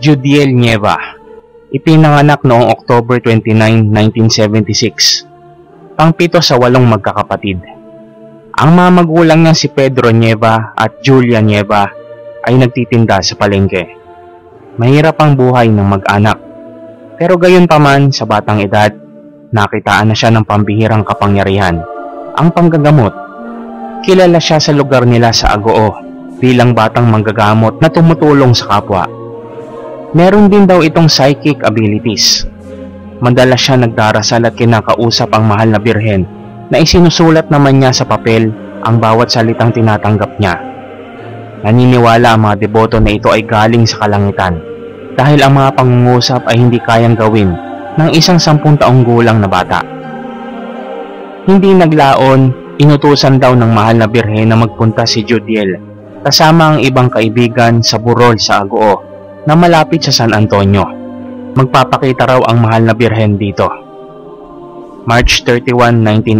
Judiel Nieva, ipinanganak noong October 29, 1976. Pangpito sa 8 magkakapatid. Ang mga magulang niya si Pedro Nieva at Julia Nieva ay nagtitinda sa palengke. Mahirap ang buhay ng mag-anak. Pero gayon pa man, sa batang edad, nakitaan na siya ng pambihirang kapangyarihan, ang panggagamot. Kilala siya sa lugar nila sa Agoo bilang batang manggagamot na tumutulong sa kapwa. Meron din daw itong psychic abilities. Madalas siya nagdarasal at kinakausap ang mahal na birhen na isinusulat naman niya sa papel ang bawat salitang tinatanggap niya. Naniniwala ang mga deboto na ito ay galing sa kalangitan dahil ang mga pangungusap ay hindi kayang gawin ng isang 10 taong gulang na bata. Hindi naglaon, inutusan daw ng mahal na birhen na magpunta si Judiel kasama ang ibang kaibigan sa burol sa Agoo na malapit sa San Antonio. Magpapakita raw ang mahal na birhen dito. March 31,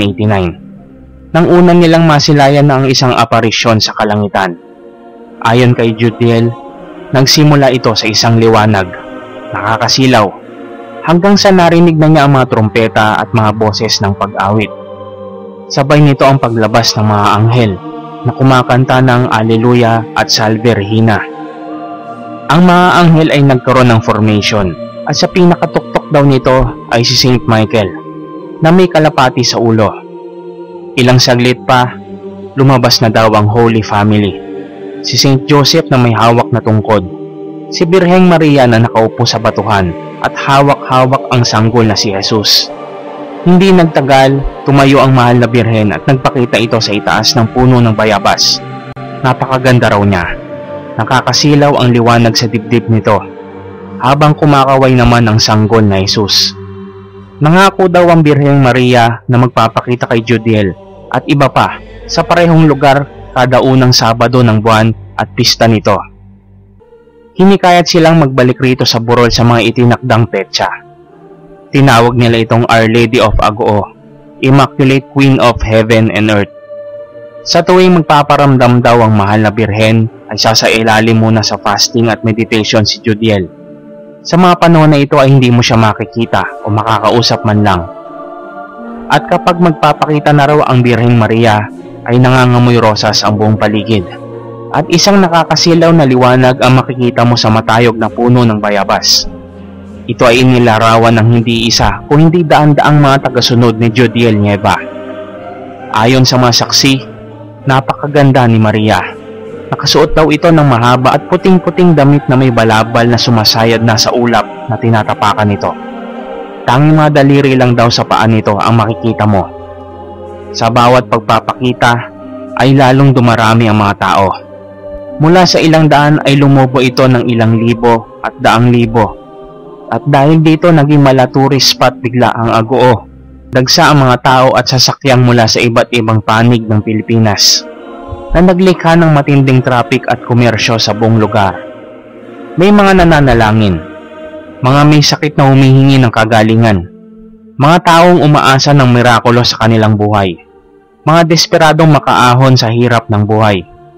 1989. Nang una nilang masilayan na ang isang aparisyon sa kalangitan. Ayon kay Judiel, nagsimula ito sa isang liwanag, nakakasilaw, hanggang sa narinig na niya ang mga trompeta at mga boses ng pag-awit. Sabay nito ang paglabas ng mga anghel na kumakanta ng Alleluia at Salve Regina. Ang mga anghel ay nagkaroon ng formation at sa pinakatuktok daw nito ay si Saint Michael na may kalapati sa ulo. Ilang saglit pa, lumabas na daw ang Holy Family. Si Saint Joseph na may hawak na tungkod, si Birheng Maria na nakaupo sa batuhan at hawak-hawak ang sanggol na si Jesus. Hindi nagtagal, tumayo ang mahal na birhen at nagpakita ito sa itaas ng puno ng bayabas. Napakaganda raw niya. Nakakasilaw ang liwanag sa dibdib nito, habang kumakaway naman ang sanggol na Jesus. Nangako daw ang Birheng Maria na magpapakita kay Judiel at iba pa sa parehong lugar kada unang Sabado ng buwan at pista nito. Hinikayat silang magbalik rito sa burol sa mga itinakdang petsa. Tinawag nila itong Our Lady of Agoo, Immaculate Queen of Heaven and Earth. Sa tuwing magpaparamdam daw ang mahal na birhen, ay sasailalim muna sa fasting at meditation si Judiel. Sa mga panahon na ito ay hindi mo siya makikita o makakausap man lang. At kapag magpapakita na raw ang Birheng Maria, ay nangangamoy rosas ang buong paligid. At isang nakakasilaw na liwanag ang makikita mo sa matayog na puno ng bayabas. Ito ay inilarawan ng hindi isa kung hindi daan-daang mga tagasunod ni Judiel Nieva. Ayon sa mga saksi, napakaganda ni Maria. Nakasuot daw ito ng mahaba at puting-puting damit na may balabal na sumasayad na sa ulap na tinatapakan nito. Tanging mga daliri lang daw sa paa nito ang makikita mo. Sa bawat pagpapakita ay lalong dumarami ang mga tao. Mula sa ilang daan ay lumubo ito ng ilang libo at daang libo. At dahil dito naging tourist spot bigla ang Agoo. Dagsa ang mga tao at sasakyang mula sa iba't ibang panig ng Pilipinas na naglikha ng matinding traffic at komersyo sa buong lugar. May mga nananalangin, mga may sakit na humihingi ng kagalingan, mga taong umaasa ng mirakulo sa kanilang buhay, mga desperadong makaahon sa hirap ng buhay.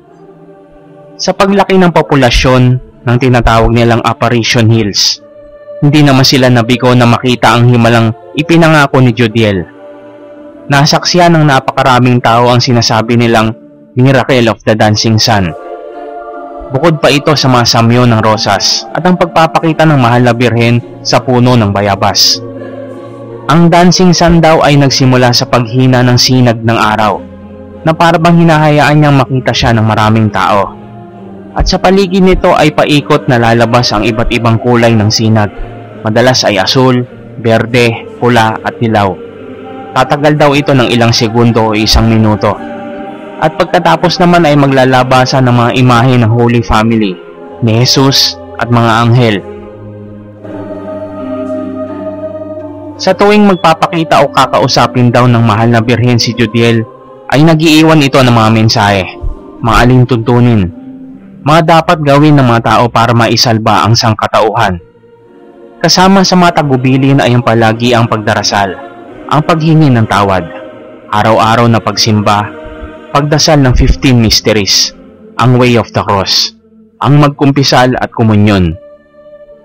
Sa paglaki ng populasyon ng tinatawag nilang Apparition Hills, hindi naman sila nabigo na makita ang himalang ipinangako ni Judiel. Nasaksihan ng napakaraming tao ang sinasabi nilang Miracle of the Dancing Sun. Bukod pa ito sa mga samyo ng rosas at ang pagpapakita ng mahal na birhen sa puno ng bayabas. Ang Dancing Sun daw ay nagsimula sa paghina ng sinag ng araw na parabang hinahayaan niyang makita siya ng maraming tao. At sa paligid nito ay paikot na lalabas ang iba't ibang kulay ng sinag. Madalas ay asul, berde, pula at dilaw. Tatagal daw ito ng ilang segundo o isang minuto. At pagkatapos naman ay maglalabasan ng mga imahe ng Holy Family, ni Jesus at mga anghel. Sa tuwing magpapakita o kakausapin daw ng mahal na birhen si Judiel, ay nagiiwan ito ng mga mensahe, mga alintuntunin, mga dapat gawin ng mga tao para maisalba ang sangkatauhan. Kasama sa mga tagubilin ay ang palagi ang pagdarasal, ang paghingi ng tawad, araw-araw na pagsimba, pagdasal ng 15 mysteries, ang Way of the Cross, ang magkumpisal at komunyon.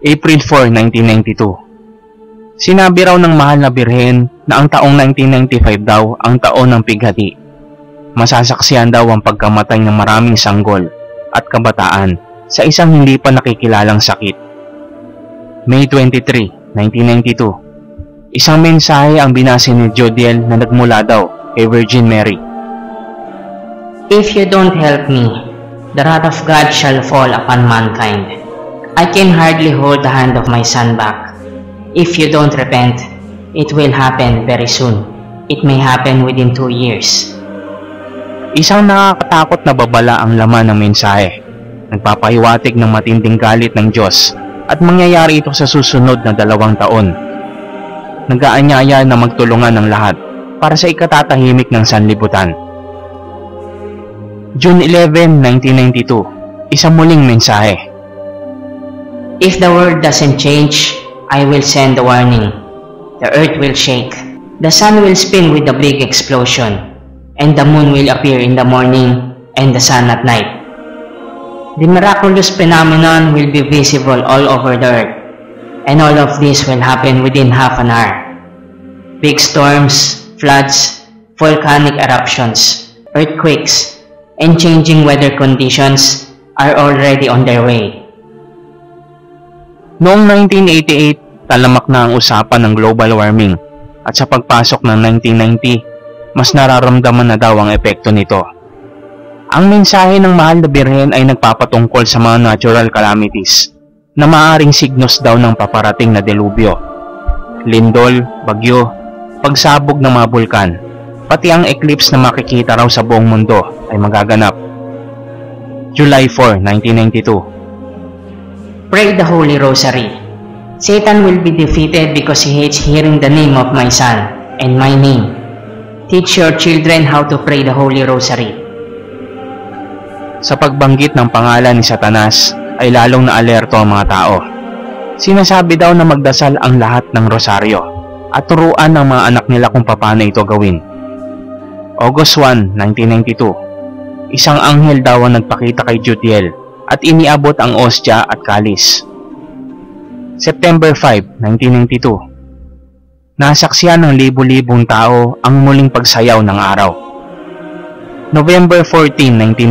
April 4, 1992. Sinabi raw ng mahal na birhen na ang taong 1995 daw ang taon ng pighati. Masasaksihan daw ang pagkamatay ng maraming sanggol at kabataan sa isang hindi pa nakikilalang sakit. May 23, 1992. Isang mensahe ang binasa ni Jodiel na nagmula daw kay Virgin Mary. If you don't help me, the wrath of God shall fall upon mankind. I can hardly hold the hand of my son back. If you don't repent, it will happen very soon. It may happen within 2 years. Isang nakakatakot na babala ang laman ng mensahe. Nagpapahiwatig ng matinding galit ng Diyos at mangyayari ito sa susunod na 2 taon. Nag-aanyaya na magtulungan ng lahat para sa ikatatahimik ng sanlibutan. June 11, 1992. Isang muling mensahe. If the world doesn't change, I will send a warning. The earth will shake. The sun will spin with a big explosion. And the moon will appear in the morning and the sun at night. The miraculous phenomenon will be visible all over the earth. And all of this will happen within half an hour. Big storms, floods, volcanic eruptions, earthquakes, and changing weather conditions are already on their way. Noong 1988, talamak na ang usapan ng global warming at sa pagpasok ng 1990, mas nararamdaman na daw ang epekto nito. Ang mensahe ng mahal na birhen ay nagpapatungkol sa mga natural calamities na maaaring signos daw ng paparating na delubyo. Lindol, bagyo, pagsabog ng mga bulkan, pati ang eclipse na makikita raw sa buong mundo ay magaganap. July 4, 1992. Pray the Holy Rosary. Satan will be defeated because he hates hearing the name of my son and my name. Teach your children how to pray the Holy Rosary. Sa pagbanggit ng pangalan ni Satanas ay lalong naalerto ang mga tao. Sinasabi daw na magdasal ang lahat ng rosaryo at turuan ng mga anak nila kung paano ito gawin. August 1, 1992. Isang anghel daw ang nagpakita kay Jodiel at iniabot ang ostya at kalis. September 5, 1992. Nasaksihan ng libu-libong tao ang muling pagsayaw ng araw. November 14,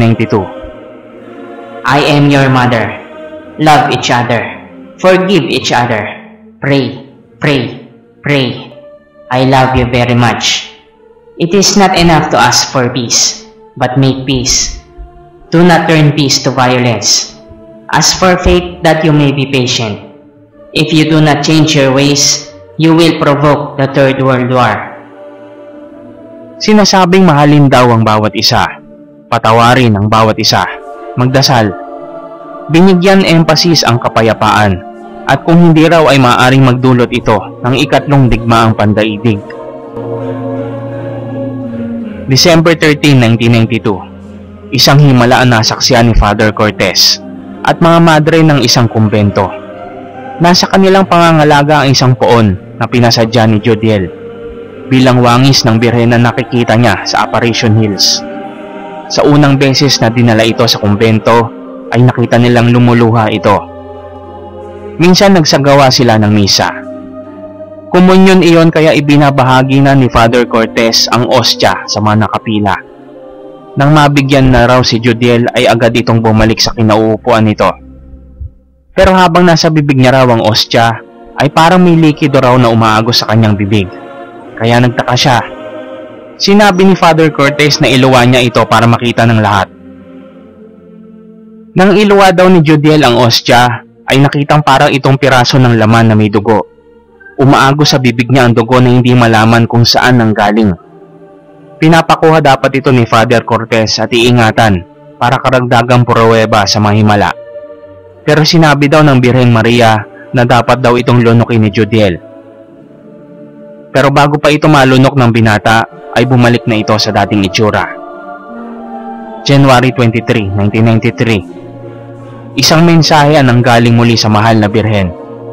1992. I am your mother. Love each other. Forgive each other. Pray, pray, pray. I love you very much. It is not enough to ask for peace, but make peace. Do not turn peace to violence. Ask for faith that you may be patient. If you do not change your ways, you will provoke the Third World War. Sinasabing mahalin daw ang bawat isa, patawarin ang bawat isa, magdasal. Binigyan emphasis ang kapayapaan at kung hindi raw ay maaaring magdulot ito ng ikatlong digmaang pandaigdig. December 13, 1992. Isang himalaan na saksiyan ni Father Cortez at mga madre ng isang kumbento. Nasa kanilang pangangalaga ang isang poon na pinasadya ni Jodiel bilang wangis ng birhen na nakikita niya sa Apparition Hills. Sa unang beses na dinala ito sa kumbento ay nakita nilang lumuluha ito. Minsan nagsagawa sila ng misa. Komunyon iyon kaya ibinabahagi na ni Father Cortez ang ostya sa mga nakapila. Nang mabigyan na raw si Jodiel ay agad itong bumalik sa kinauupuan nito. Pero habang nasa bibig niya raw ang ostya, ay parang may likido raw na umaagos sa kanyang bibig. Kaya nagtaka siya. Sinabi ni Father Cortez na iluwa niya ito para makita ng lahat. Nang iluwa daw ni Jodiel ang ostya, ay nakitang parang itong piraso ng laman na may dugo. Umaagos sa bibig niya ang dugo na hindi malaman kung saan nanggaling. Pinapakuha dapat ito ni Father Cortez at iingatan para karagdagang pruweba sa mga himala. Pero sinabi daw ng Birheng Maria na dapat daw itong lunokin ni Jodiel. Pero bago pa ito malunok ng binata, ay bumalik na ito sa dating itsura. January 23, 1993. Isang mensahe ang nanggaling muli sa mahal na Birhen.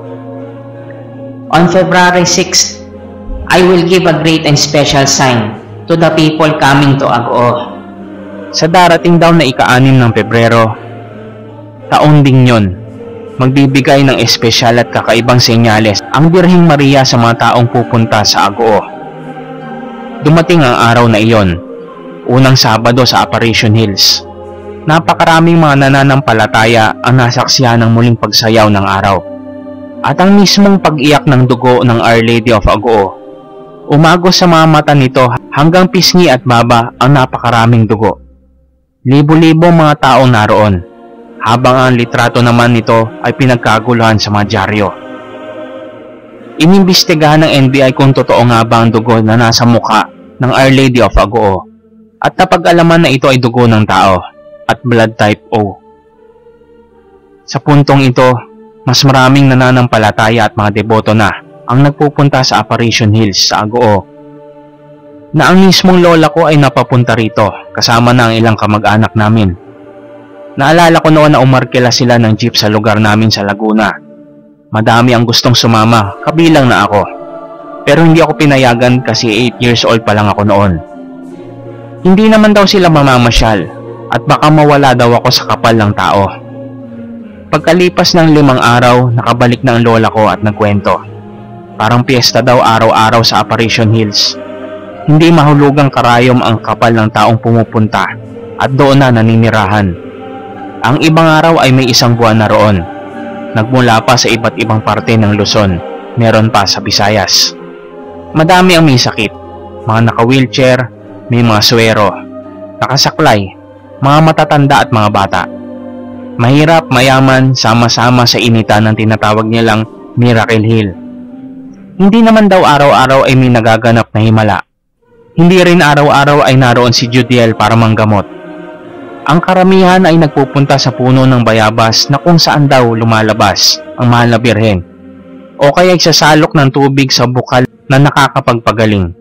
On February 6, I will give a great and special sign to the people coming to Agoo. Sa darating daw na ika-6 ng Pebrero, taon ding yon, magbibigay ng espesyal at kakaibang senyales ang Birheng Maria sa mga taong pupunta sa Agoo. Dumating ang araw na iyon, unang Sabado sa Apparition Hills. Napakaraming mga nananampalataya ang nasaksihan ng muling pagsayaw ng araw. At ang mismong pag-iyak ng dugo ng Our Lady of Agoo, umagos sa mga mata nito hanggang pisngi at baba ang napakaraming dugo. Libo-libo mga taong naroon, habang ang litrato naman nito ay pinagkaguluhan sa mga dyaryo. Inimbestigahan ng NBI kung totoo nga ba ang dugo na nasa mukha ng Our Lady of Agoo at napag-alaman na ito ay dugo ng tao at blood type O. Sa puntong ito, mas maraming nananampalataya at mga deboto na ang nagpupunta sa Apparition Hills sa Agoo, na ang mismong lola ko ay napapunta rito kasama na ang ilang kamag-anak namin. Naalala ko noon na umarkila sila ng jeep sa lugar namin sa Laguna. Madami ang gustong sumama, kabilang na ako. Pero hindi ako pinayagan kasi 8 years old pa lang ako noon. Hindi naman daw sila mamamasyal at baka mawala daw ako sa kapal ng tao. Pagkalipas ng 5 araw, nakabalik na ang lola ko at nagkwento. Parang piyesta daw araw-araw sa Apparition Hills. Hindi mahulugang karayom ang kapal ng taong pumupunta at doon na naninirahan. Ang ibang araw ay may 1 buwan na roon. Nagmula pa sa iba't ibang parte ng Luzon, meron pa sa Visayas. Madami ang may sakit, mga naka-wheelchair, may mga swero, nakasaklay, mga matatanda at mga bata. Mahirap, mayaman, sama-sama sa initan ng tinatawag nilang Miracle Hill. Hindi naman daw araw-araw ay may nagaganap na himala. Hindi rin araw-araw ay naroon si Judiel para manggamot. Ang karamihan ay nagpupunta sa puno ng bayabas na kung saan daw lumalabas ang mahal na birhen, o kaya isasalok ng tubig sa bukal na nakakapagpagaling.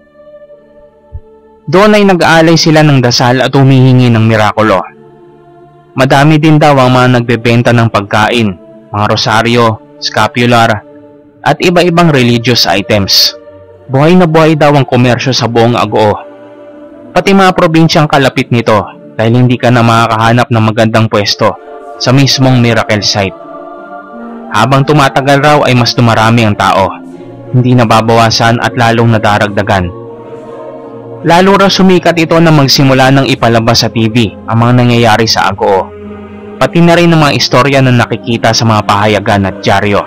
Doon ay nag-aalay sila ng dasal at humihingi ng mirakulo. Madami din daw ang mga nagbebenta ng pagkain, mga rosaryo, scapular, at iba-ibang religious items. Buhay na buhay daw ang komersyo sa buong Agoo. Pati mga probinsyang kalapit nito dahil hindi ka na makakahanap ng magandang pwesto sa mismong miracle site. Habang tumatagal raw ay mas dumarami ang tao, hindi nababawasan at lalong nadaragdagan. Lalo raw sumikat ito na magsimula ng ipalabas sa TV ang mga nangyayari sa Agoo, pati na rin ang mga istorya na nakikita sa mga pahayagan at dyaryo.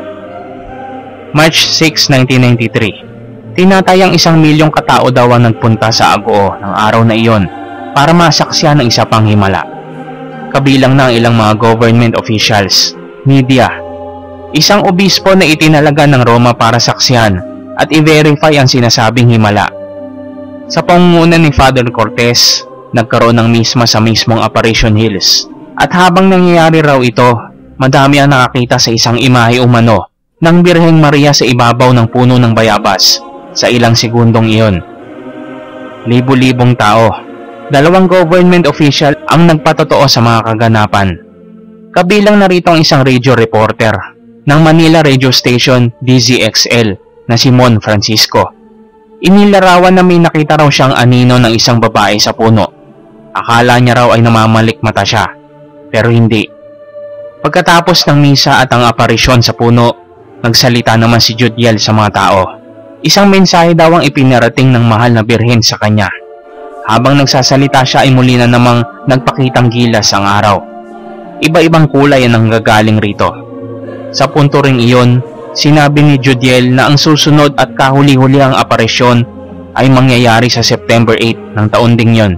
March 6, 1993. Tinatayang 1 milyong katao daw ang nagpunta sa Agoo ng araw na iyon para masaksihan ng isa pang himala. Kabilang na ang ilang mga government officials, media, isang obispo na itinalaga ng Roma para saksihan at i-verify ang sinasabing himala. Sa pangunguna ni Father Cortez, nagkaroon ng misma sa mismong Apparition Hills. At habang nangyayari raw ito, madami ang nakakita sa isang imahe umano ng Birheng Maria sa ibabaw ng puno ng bayabas sa ilang segundong iyon. Libo-libong tao, 2 government official ang nagpatotoo sa mga kaganapan. Kabilang na rito ang isang radio reporter ng Manila radio station DZXL na si Mon Francisco. Inilarawan na may nakita raw siyang anino ng isang babae sa puno. Akala niya raw ay namamalik mata siya, pero hindi. Pagkatapos ng misa at ang aparisyon sa puno, nagsalita naman si Judiel sa mga tao. Isang mensahe daw ang ipinarating ng mahal na birhen sa kanya. Habang nagsasalita siya ay muli na namang nagpakitang gilas ang araw. Iba-ibang kulay ang nanggagaling rito. Sa punto ring iyon, sinabi ni Judiel na ang susunod at kahuli-huli ang aparisyon ay mangyayari sa September 8 ng taon ding yon.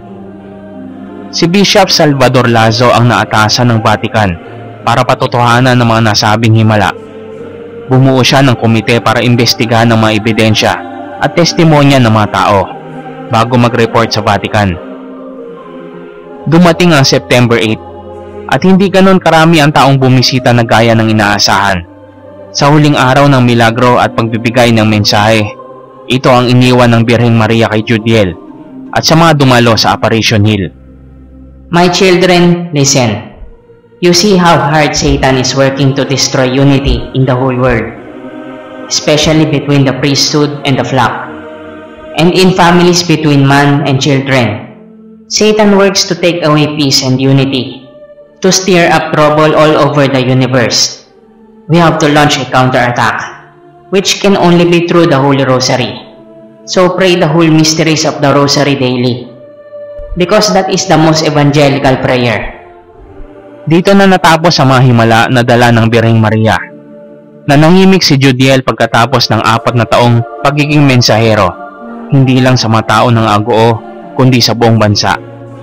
Si Bishop Salvador Lazo ang naatasan ng Vatican para patotohanan ng mga nasabing himala. Bumuo siya ng komite para imbestigahan ng mga ebidensya at testimonya ng mga tao bago mag-report sa Vatican. Dumating ang September 8 at hindi ganon karami ang taong bumisita na gaya ng inaasahan. Sa huling araw ng milagro at pagbibigay ng mensahe, ito ang iniwan ng Birheng Maria kay Judiel at sa mga dumalo sa Apparition Hill. My children, listen. You see how hard Satan is working to destroy unity in the whole world, especially between the priesthood and the flock, and in families between man and children. Satan works to take away peace and unity. To stir up trouble all over the universe, we have to launch a counterattack, which can only be through the Holy Rosary. So pray the whole mysteries of the Rosary daily, because that is the most evangelical prayer. Dito na natapos ang mga himala na dala ng Birheng Maria. Nanahimik si Judiel pagkatapos ng 4 na taong pagiging mensahero, hindi lang sa mga tao ng Agoo, kundi sa buong bansa.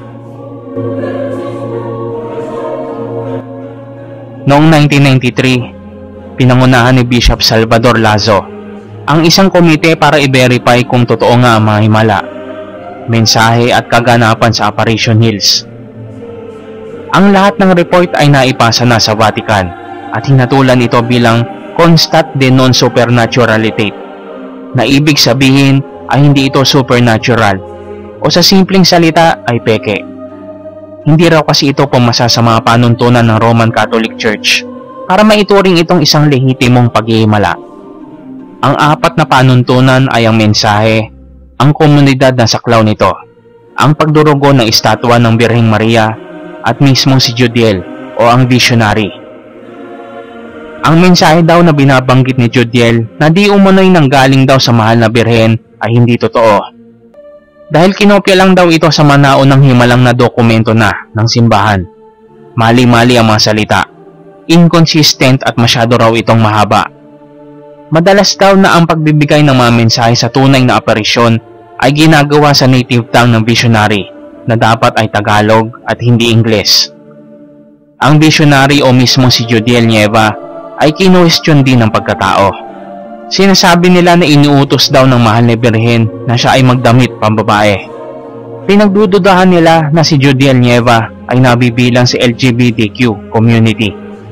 Noong 1993, pinangunahan ni Bishop Salvador Lazo ang isang komite para i-verify kung totoo nga ang mga himala, mensahe at kaganapan sa Apparition Hills. Ang lahat ng report ay naipasa na sa Vatican at hinatulan ito bilang constat de non supernaturalitate, na ibig sabihin ay hindi ito supernatural o sa simpleng salita ay peke. Hindi raw kasi ito pumasa sa mga panuntunan ng Roman Catholic Church para maituring itong isang lehitimong paghihimala. Ang 4 na panuntunan ay ang mensahe, ang komunidad na saklaw nito, ang pagdurugo ng estatwa ng Birheng Maria at mismong si Judiel o ang visionary. Ang mensahe daw na binabanggit ni Judiel na di umano'y nanggaling daw sa mahal na Birhen ay hindi totoo. Dahil kinopya lang daw ito sa manaunang himalang na dokumento na ng simbahan. Mali-mali ang mga salita, inconsistent at masyado raw itong mahaba. Madalas daw na ang pagbibigay ng mga mensahe sa tunay na aparisyon ay ginagawa sa native tongue ng visionary na dapat ay Tagalog at hindi Ingles. Ang visionary o mismo si Judiel Nieva ay kinuwestiyon din ng pagkatao. Sinasabi nila na iniutos daw ng mahal na Birhen na siya ay magdamit pambabae. Pinagdududahan nila na si Judiel Nieva ay nabibilang sa LGBTQ community.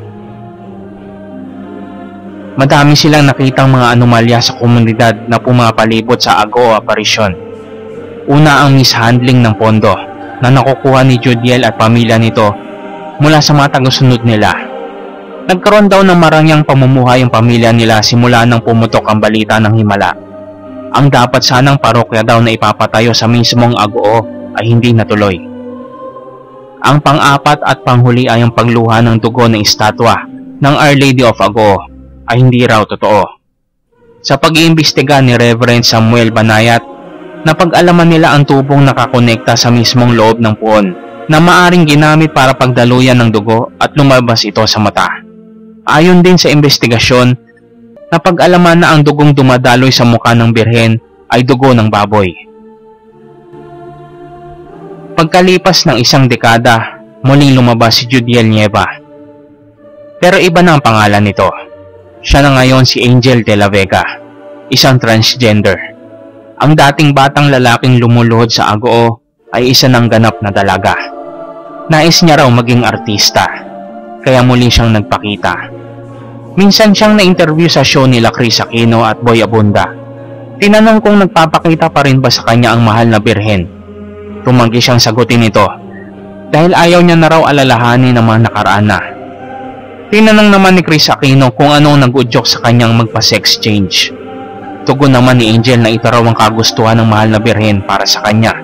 Madami silang nakitang mga anomalya sa komunidad na pumapalibot sa Agoo Apparition. Una ang mishandling ng pondo na nakukuha ni Judiel at pamilya nito mula sa mga tagasunod nila. Nagkaroon daw ng marangyang pamumuhay ang pamilya nila simula nang pumutok ang balita ng himala. Ang dapat sanang parokya daw na ipapatayo sa mismong Agoo ay hindi natuloy. Ang pang-4 at panghuli ay ang pagluha ng dugo ng estatwa ng Our Lady of Agoo ay hindi raw totoo. Sa pag-iimbestiga ni Reverend Samuel Banayat, napag-alaman nila ang tubong nakakonekta sa mismong loob ng puon na maaring ginamit para pagdaluyan ng dugo at lumabas ito sa mata. Ayon din sa investigasyon, napag-alaman na ang dugong dumadaloy sa mukha ng Birhen ay dugo ng baboy. Pagkalipas ng 1 dekada, muling lumabas si Judiel Nieva. Pero iba na ang pangalan nito. Siya na ngayon si Angel de la Vega, isang transgender. Ang dating batang lalaking lumuluhod sa Agoo ay isa ng ganap na dalaga. Nais niya raw maging artista, kaya muli siyang nagpakita. Minsan siyang na-interview sa show nila Chris Aquino at Boy Abunda. Tinanong kung nagpapakita pa rin ba sa kanya ang mahal na Birhen. Tumanggi siyang sagutin ito dahil ayaw niya na raw alalahanin ang mga nakaraan na. Tinanong naman ni Chris Aquino kung anong nag-udyok sa kanyang magpa-sex change. Tugon naman ni Angel na ito raw ang kagustuhan ng mahal na Birhen para sa kanya.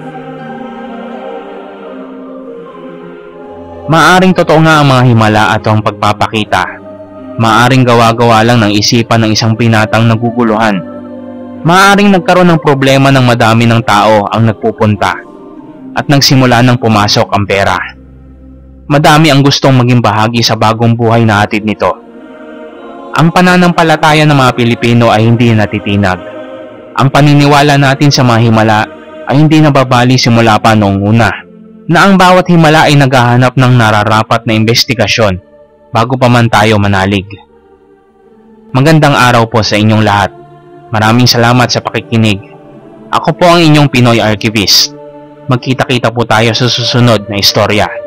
Maaring totoo nga ang mga himala at ang pagpapakita. Maaring gawa-gawa lang ng isipan ng isang binatang naguguluhan. Maaring nagkaroon ng problema ng madami ng tao ang nagpupunta at nagsimula ng pumasok ang pera. Madami ang gustong maging bahagi sa bagong buhay na hatid nito. Ang pananampalataya ng mga Pilipino ay hindi natitinag. Ang paniniwala natin sa mga himala ay hindi nababali simula pa noong una, na ang bawat himala ay naghahanap ng nararapat na investigasyon bago pa man tayo manalig. Magandang araw po sa inyong lahat. Maraming salamat sa pakikinig. Ako po ang inyong Pinoy Archivist. Magkita-kita po tayo sa susunod na istorya.